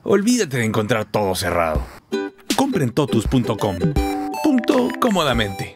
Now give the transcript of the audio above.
olvídate de encontrar todo cerrado. Compren totus.com. Punto cómodamente.